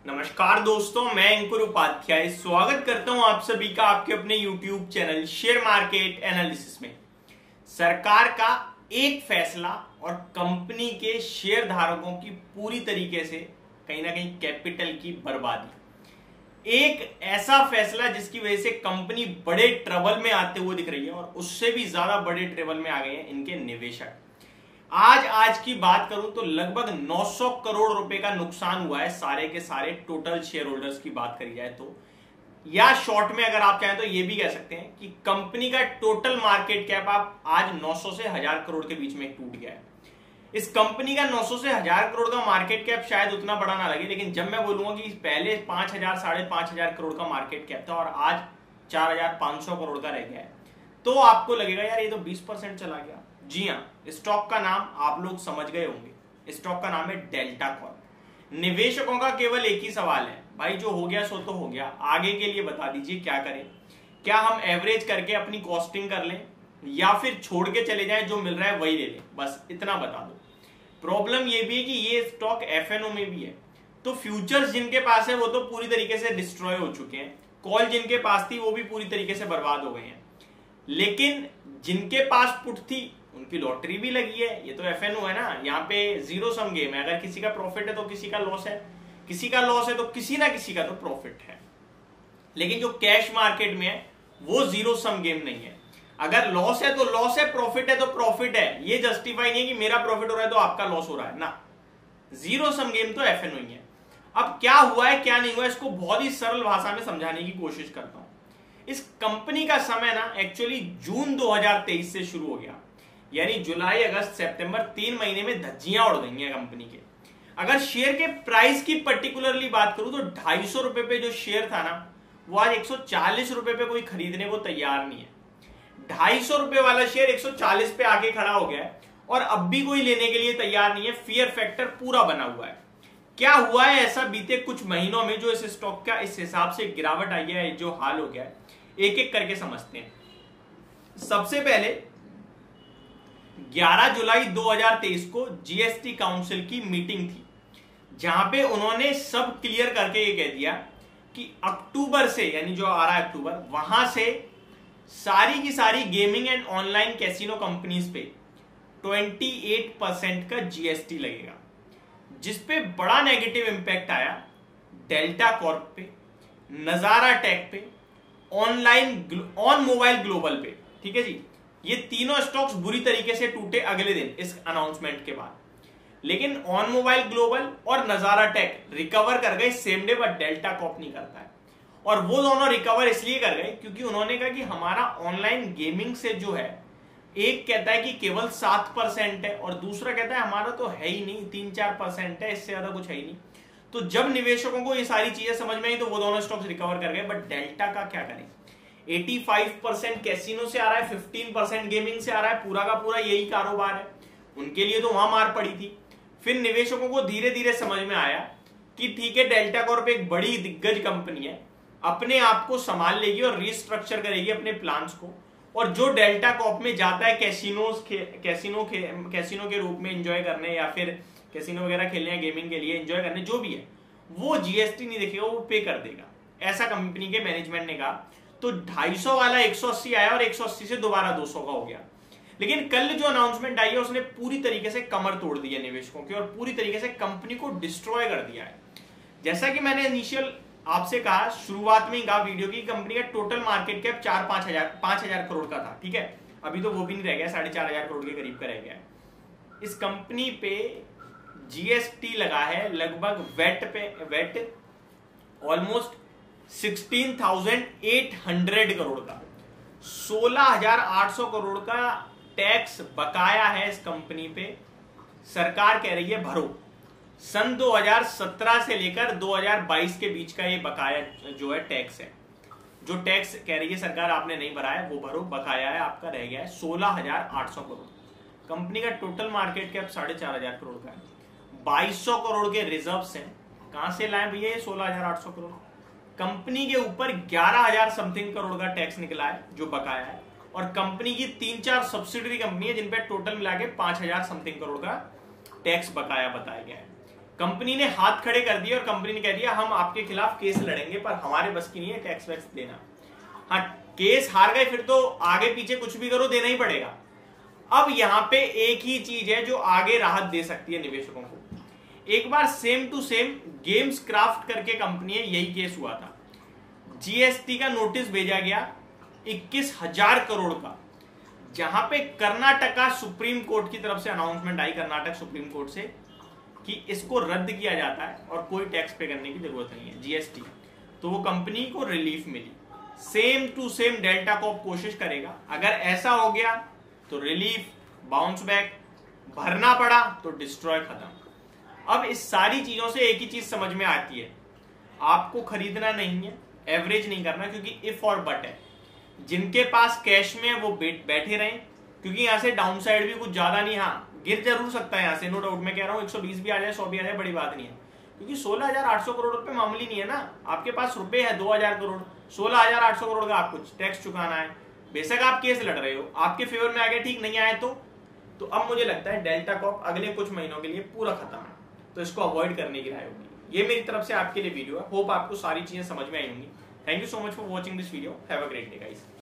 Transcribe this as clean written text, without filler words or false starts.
नमस्कार दोस्तों, मैं अंकुर उपाध्याय स्वागत करता हूं आप सभी का आपके अपने YouTube channel share market analysis में। सरकार का एक फैसला और कंपनी के शेयर धारकों की पूरी तरीके से कहीं ना कहीं कैपिटल की बर्बादी। एक ऐसा फैसला जिसकी वजह से कंपनी बड़े ट्रबल में आते हुए दिख रही है और उससे भी ज्यादा बड़े ट्रबल में आ गए हैं इनके निवेशक। आज की बात करूं तो लगभग 900 करोड़ रुपए का नुकसान हुआ है सारे के सारे टोटल शेयर होल्डर्स की बात करी जाए तो, या शॉर्ट में अगर आप चाहें तो ये भी कह सकते हैं कि कंपनी का टोटल मार्केट कैप आप आज 900 से 1000 करोड़ के बीच में टूट गया है। इस कंपनी का 900 से 1000 करोड़ का मार्केट कैप शायद उतना बड़ा ना लगे, लेकिन जब मैं बोलूंगा कि पहले 5000 5,500 करोड़ का मार्केट कैप था और आज 4500 करोड़ का रह गया है, तो आपको लगेगा यार ये तो 20% चला गया। जी हाँ, स्टॉक का नाम आप लोग समझ गए होंगे। स्टॉक का नाम है डेल्टा कॉर्प। निवेशकों का केवल एक ही सवाल है, भाई जो हो गया सो तो हो गया, आगे के लिए बता दीजिए क्या करें। क्या हम एवरेज करके अपनी कॉस्टिंग कर लें या फिर छोड़ के चले जाएं, जो मिल रहा है वही ले लें, बस इतना बता दो। प्रॉब्लम ये भी है कि ये स्टॉक एफएनओ में भी है, तो फ्यूचर्स जिनके पास है वो तो पूरी तरीके से डिस्ट्रॉय हो चुके हैं, कॉल जिनके पास थी वो भी पूरी तरीके से बर्बाद हो गए हैं, लेकिन जिनके पास पुट थी उनकी लॉटरी भी लगी है। ये तो एफएनओ है ना, यहाँ पे जीरो सम गेम है। अगर किसी का प्रॉफिट है तो किसी का लॉस है, किसी का लॉस है तो किसी ना किसी का तो प्रॉफिट है। लेकिन जो कैश मार्केट में है वो जीरो सम गेम नहीं है। अगर लॉस है तो लॉस है, प्रॉफिट है तो प्रॉफिट है। ये जस्टिफाई नहीं है कि मेरा प्रॉफिट हो रहा है तो आपका लॉस हो रहा है ना, जीरो सम गेम तो एफएनओ ही है। अब क्या हुआ है क्या नहीं हुआ, इसको बहुत ही सरल भाषा में समझाने की कोशिश करता हूं। इस कंपनी का समय ना एक्चुअली जून 2023 से शुरू हो गया, यानी जुलाई अगस्त सितंबर 3 महीने में धज्जियां उड़ गई हैं कंपनी के। अगर शेयर के प्राइस की पर्टिकुलरली बात करूं तो 250 रुपए पे जो शेयर था ना, वो आज 140 रुपए पे कोई खरीदने को तैयार नहीं है। 250 रुपए वाला शेयर 140 पे आके खड़ा हो गया है और अब भी कोई लेने के लिए तैयार नहीं है। फियर फैक्टर पूरा बना हुआ है। क्या हुआ है ऐसा बीते कुछ महीनों में जो इस स्टॉक का इस हिसाब से गिरावट आई है, जो हाल हो गया है, एक एक करके समझते हैं। सबसे पहले 11 जुलाई 2023 को जीएसटी काउंसिल की मीटिंग थी, जहां पे उन्होंने सब क्लियर करके ये कह दिया कि अक्टूबर से, यानी जो आ रहा है अक्टूबर, वहां से सारी की सारी gaming and online casino companies पे 28% का जीएसटी लगेगा, जिसपे बड़ा नेगेटिव इंपैक्ट आया डेल्टा कॉर्प पे, नजारा टेक पे, ऑन मोबाइल ग्लोबल पे। ठीक है जी, ये तीनों स्टॉक्स बुरी तरीके से टूटे अगले दिन इस अनाउंसमेंट के बाद, लेकिन ऑन मोबाइल ग्लोबल और नजारा टेक रिकवर कर गए same day, but Delta Corp नहीं करता है। और वो दोनों रिकवर इसलिए कर गए क्योंकि उन्होंने कहा कि हमारा ऑनलाइन गेमिंग से जो है, एक कहता है कि केवल 7% है और दूसरा कहता है हमारा तो है ही नहीं, 3-4% है, इससे ज्यादा कुछ है ही नहीं। तो जब निवेशकों को ये सारी चीजें समझ में आई तो वो दोनों स्टॉक्स रिकवर कर गए। बट डेल्टा का क्या करें, 85% कैसीनो से आ रहा है, 15% गेमिंग से आ रहा है, पूरा का पूरा यही कारोबार है, उनके लिए तो वहां मार पड़ी थी। फिर निवेशकों को धीरे धीरे समझ में आया कि ठीक है, डेल्टा कॉर्प एक बड़ी दिग्गज कंपनी है, अपने आप को संभाल लेगी और रीस्ट्रक्चर करेगी अपने प्लान्स को, और जो डेल्टा कॉर्प में जाता है कैसीनो के रूप में एंजॉय करने या फिर कैसीनो वगैरह खेलने या गेमिंग के लिए एंजॉय करने, जो भी है, वो जीएसटी नहीं देखेगा, वो पे कर देगा, ऐसा कंपनी के मैनेजमेंट ने कहा। तो 250 वाला 180 आया और 180 से दोबारा 200 का हो गया। लेकिन कल जो अनाउंसमेंट आई है उसने पूरी तरीके से कमर तोड़ दी है निवेशकों की और पूरी तरीके से कंपनी को डिस्ट्रॉय कर दिया है। जैसा कि मैंने इनिशियल आपसे कहा, शुरुआत में ही कहा वीडियो की, कंपनी का टोटल मार्केट कैप 5,000 करोड़ का था। ठीक है, अभी तो वो भी नहीं रह गया, 4,500 करोड़ के करीब का रह गया है। इस कंपनी पे जीएसटी लगा है लगभग वेट ऑलमोस्ट 16,800 करोड़ का, 16,800 करोड़ का टैक्स बकाया है इस कंपनी पे। सरकार कह रही है भरो। सन 2017 से लेकर 2022 के बीच का ये बकाया जो है टैक्स है, जो टैक्स कह रही है सरकार आपने नहीं भरा है वो भरो, बकाया है आपका रह गया है 16,800 करोड़। कंपनी का टोटल मार्केट कैप 4,500 करोड़ का है, 2,200 करोड़ के रिजर्व्स हैं। कहां से लाए भैया ये 16,800 करोड़? कंपनी के ऊपर 11,000 समथिंग करोड़ का टैक्स निकला है जो बकाया है, और कंपनी की 3-4 सब्सिडरी कंपनी है जिन पे टोटल मिला के 5,000 समथिंग करोड़ का टैक्स बकाया बताया गया है। कंपनी ने हाथ खड़े कर दिए और कंपनी ने कह दिया हम आपके खिलाफ केस लड़ेंगे, पर हमारे बस की नहीं है टैक्स वैक्स देना। हाँ, केस हार गए फिर तो आगे पीछे कुछ भी करो देना ही पड़ेगा। अब यहां पे एक ही चीज है जो आगे राहत दे सकती है निवेशकों को। एक बार same to same games craft करके कंपनी है, यही केस हुआ था। जीएसटी का नोटिस भेजा गया 21,000 करोड़ का, जहां पे कर्नाटका सुप्रीम कोर्ट की तरफ से अनाउंसमेंट आई, कर्नाटक सुप्रीम कोर्ट से, कि इसको रद्द किया जाता है और कोई टैक्स पे करने की जरूरत नहीं है जीएसटी। तो वो कंपनी को रिलीफ मिली। Same to same Delta Corp कोशिश करेगा, अगर ऐसा हो गया तो रिलीफ, बाउंस बैक, भरना पड़ा तो डिस्ट्रॉय, खत्म। अब इस सारी चीजों से एक ही चीज समझ में आती है, आपको खरीदना नहीं है, एवरेज नहीं करना, क्योंकि इफ और बट है। जिनके पास कैश में है वो बैठे रहे, क्योंकि यहां से डाउन साइड भी कुछ ज्यादा नहीं, हाँ गिर जरूर सकता है यहां से, नो डाउट। मैं कह रहा हूं 120 भी आ जाए, 100 भी आ जाए, बड़ी बात नहीं है, क्योंकि 16,800 करोड़ रुपए मामूली नहीं है ना। आपके पास रुपए है 2,000 करोड़, 16,800 करोड़ का आपको टैक्स चुकाना है। बेशक आप केस लड़ रहे हो, आपके फेवर में आ गया, ठीक, नहीं आए तो अब मुझे लगता है डेल्टा कॉर्प अगले कुछ महीनों के लिए पूरा खत्म है, तो इसको अवॉइड करने की राय होगी। ये मेरी तरफ से आपके लिए वीडियो है, होप आपको सारी चीजें समझ में आई होंगी। Thank you so much for watching this video, have a great day guys.